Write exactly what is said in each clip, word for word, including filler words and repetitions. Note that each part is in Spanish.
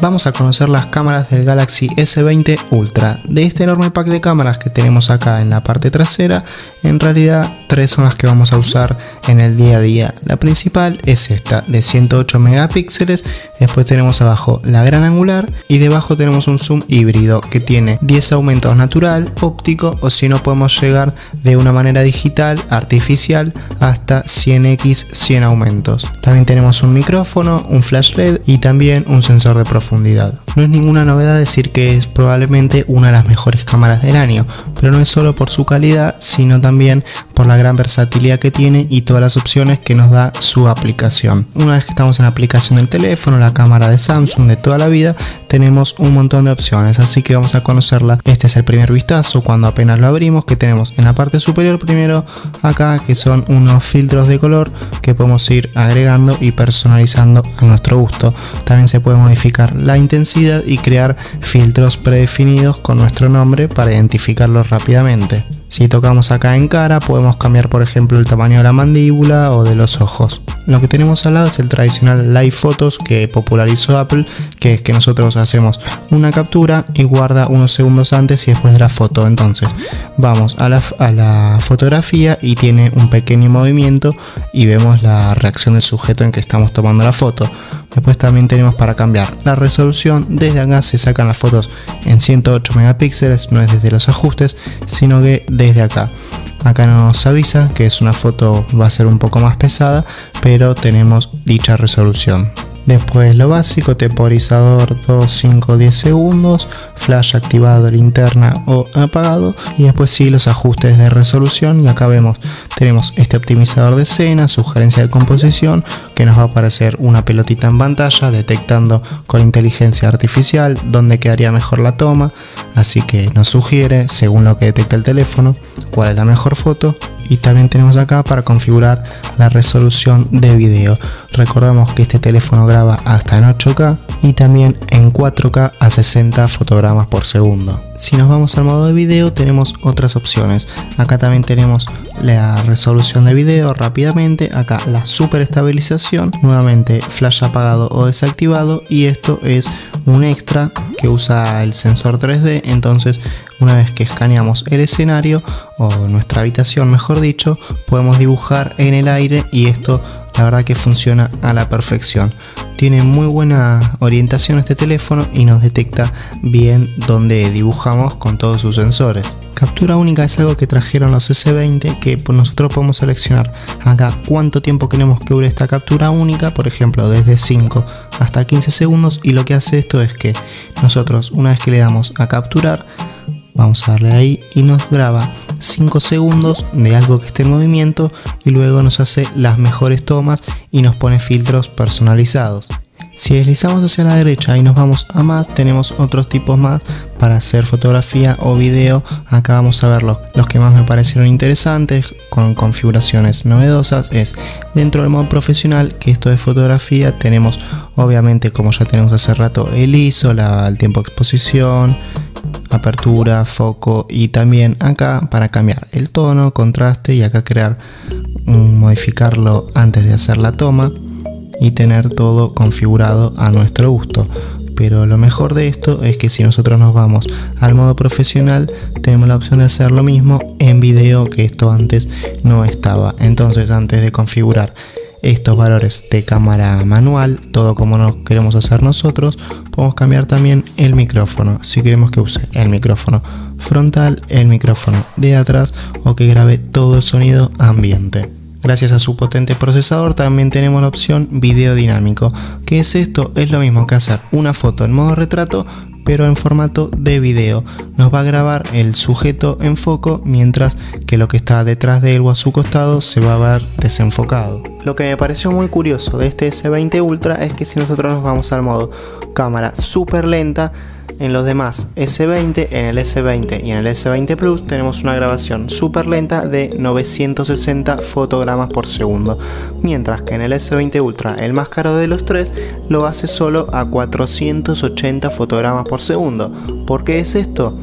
vamos a conocer las cámaras del Galaxy S veinte Ultra. De este enorme pack de cámaras que tenemos acá en la parte trasera, en realidad tres son las que vamos a usar en el día a día. La principal es esta de ciento ocho megapíxeles, después tenemos abajo la gran angular y debajo tenemos un zoom híbrido que tiene diez aumentos natural, óptico o si no podemos llegar de una manera digital, artificial, hasta cien equis cien aumentos. También tenemos un micrófono, un flash L E D y también un sensor de profundidad. No es ninguna novedad decir que es probablemente una de las mejores cámaras del año, pero no es solo por su calidad, sino también por la gran versatilidad que tiene y todas las opciones que nos da su aplicación. Una vez que estamos en la aplicación del teléfono, la cámara de Samsung de toda la vida, tenemos un montón de opciones, así que vamos a conocerla. Este es el primer vistazo cuando apenas lo abrimos, que tenemos en la parte superior primero acá, que son unos filtros de color que podemos ir agregando y personalizando a nuestro gusto. También se puede modificar la intensidad y crear filtros predefinidos con nuestro nombre para identificarlos rápidamente. Si tocamos acá en cara, podemos cambiar por ejemplo el tamaño de la mandíbula o de los ojos. Lo que tenemos al lado es el tradicional Live Photos que popularizó Apple, que es que nosotros hacemos una captura y guarda unos segundos antes y después de la foto. Entonces vamos a la, a la fotografía y tiene un pequeño movimiento y vemos la reacción del sujeto en que estamos tomando la foto. Después también tenemos para cambiar la resolución. Desde acá se sacan las fotos en ciento ocho megapíxeles, no es desde los ajustes, sino que desde acá. Acá nos avisa que es una foto, va a ser un poco más pesada, pero tenemos dicha resolución. Después lo básico, temporizador dos, cinco, diez segundos, flash activado, linterna o apagado y después sí los ajustes de resolución. Y acá vemos, tenemos este optimizador de escena, sugerencia de composición, que nos va a aparecer una pelotita en pantalla detectando con inteligencia artificial dónde quedaría mejor la toma, así que nos sugiere según lo que detecta el teléfono cuál es la mejor foto. Y también tenemos acá para configurar la resolución de video. Recordamos que este teléfono graba hasta en ocho K y también en cuatro K a sesenta fotogramas por segundo. Si nos vamos al modo de video tenemos otras opciones. Acá también tenemos la resolución de video rápidamente. Acá la super estabilización, nuevamente flash apagado o desactivado, y esto es un extra que usa el sensor tres D. Entonces una vez que escaneamos el escenario o nuestra habitación mejor dicho, podemos dibujar en el aire y esto la verdad que funciona a la perfección. Tiene muy buena orientación este teléfono y nos detecta bien dónde dibujamos con todos sus sensores. Captura única es algo que trajeron los S veinte, que nosotros podemos seleccionar acá cuánto tiempo queremos que dure esta captura única, por ejemplo desde cinco hasta quince segundos, y lo que hace esto es que nosotros una vez que le damos a capturar, vamos a darle ahí y nos graba cinco segundos de algo que esté en movimiento y luego nos hace las mejores tomas y nos pone filtros personalizados. Si deslizamos hacia la derecha y nos vamos a más, tenemos otros tipos más para hacer fotografía o video. Acá vamos a ver los, los que más me parecieron interesantes con configuraciones novedosas. Es dentro del modo profesional, que esto de fotografía tenemos obviamente, como ya tenemos hace rato, el I S O, la, el tiempo de exposición, apertura, foco, y también acá para cambiar el tono, contraste, y acá crear, um, modificarlo antes de hacer la toma y tener todo configurado a nuestro gusto. Pero lo mejor de esto es que si nosotros nos vamos al modo profesional tenemos la opción de hacer lo mismo en video, que esto antes no estaba. Entonces antes de configurar estos valores de cámara manual, todo como nos queremos hacer nosotros, podemos cambiar también el micrófono. Si queremos que use el micrófono frontal, el micrófono de atrás, o que grabe todo el sonido ambiente. Gracias a su potente procesador también tenemos la opción video dinámico. ¿Qué es esto? Es lo mismo que hacer una foto en modo retrato, pero en formato de video. Nos va a grabar el sujeto en foco, mientras que lo que está detrás de él o a su costado se va a ver desenfocado. Lo que me pareció muy curioso de este S veinte Ultra es que si nosotros nos vamos al modo cámara súper lenta, en los demás S veinte, en el S veinte y en el S veinte Plus tenemos una grabación súper lenta de novecientos sesenta fotogramas por segundo, mientras que en el S veinte Ultra, el más caro de los tres, lo hace solo a cuatrocientos ochenta fotogramas por segundo. ¿Por qué es esto?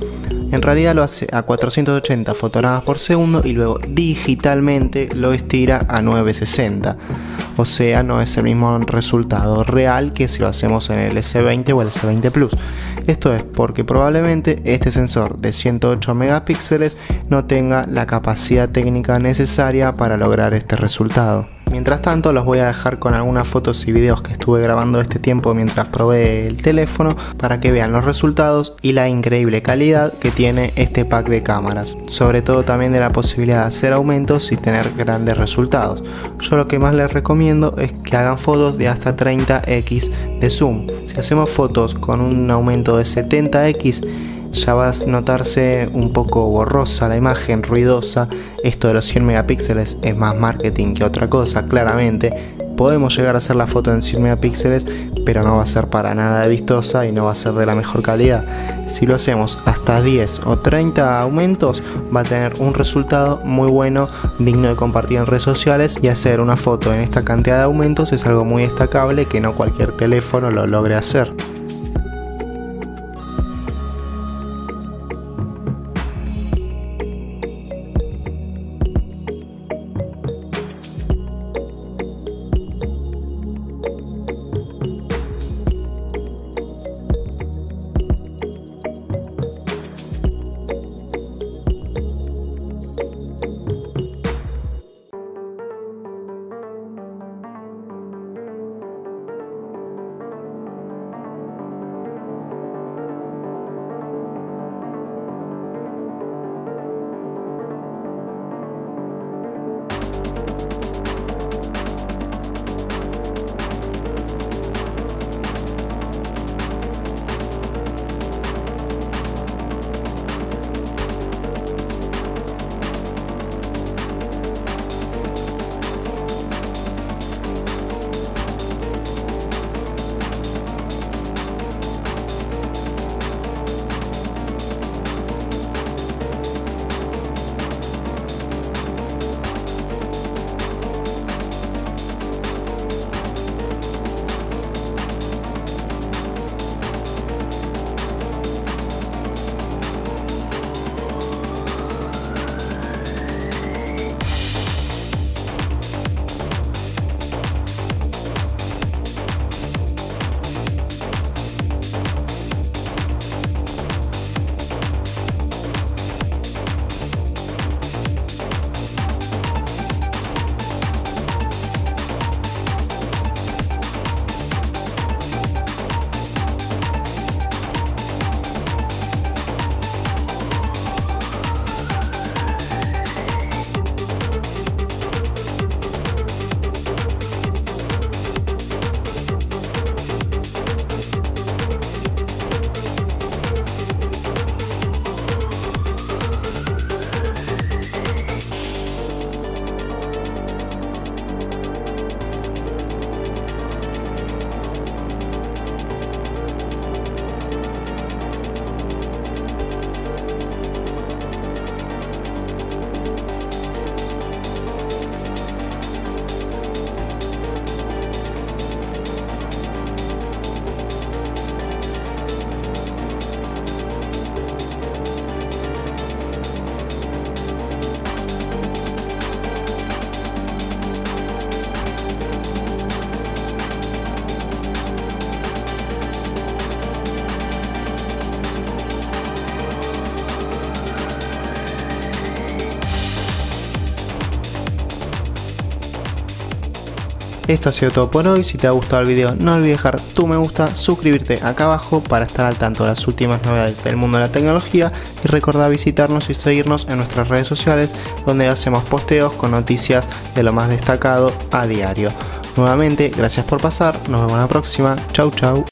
En realidad lo hace a cuatrocientos ochenta fotogramas por segundo y luego digitalmente lo estira a novecientos sesenta. O sea, no es el mismo resultado real que si lo hacemos en el S veinte o el S veinte Plus. Esto es porque probablemente este sensor de ciento ocho megapíxeles no tenga la capacidad técnica necesaria para lograr este resultado. Mientras tanto, los voy a dejar con algunas fotos y videos que estuve grabando este tiempo mientras probé el teléfono para que vean los resultados y la increíble calidad que tiene este pack de cámaras, sobre todo también de la posibilidad de hacer aumentos y tener grandes resultados. Yo lo que más les recomiendo es que hagan fotos de hasta treinta equis de zoom. Si hacemos fotos con un aumento de setenta equis, ya va a notarse un poco borrosa la imagen, ruidosa. Esto de los cien megapíxeles es más marketing que otra cosa, claramente. Podemos llegar a hacer la foto en cien megapíxeles, pero no va a ser para nada vistosa y no va a ser de la mejor calidad. Si lo hacemos hasta diez o treinta aumentos, va a tener un resultado muy bueno, digno de compartir en redes sociales, y hacer una foto en esta cantidad de aumentos es algo muy destacable que no cualquier teléfono lo logre hacer. Esto ha sido todo por hoy. Si te ha gustado el video, no olvides dejar tu me gusta, suscribirte acá abajo para estar al tanto de las últimas novedades del mundo de la tecnología, y recordá visitarnos y seguirnos en nuestras redes sociales, donde hacemos posteos con noticias de lo más destacado a diario. Nuevamente, gracias por pasar, nos vemos en la próxima. Chau chau.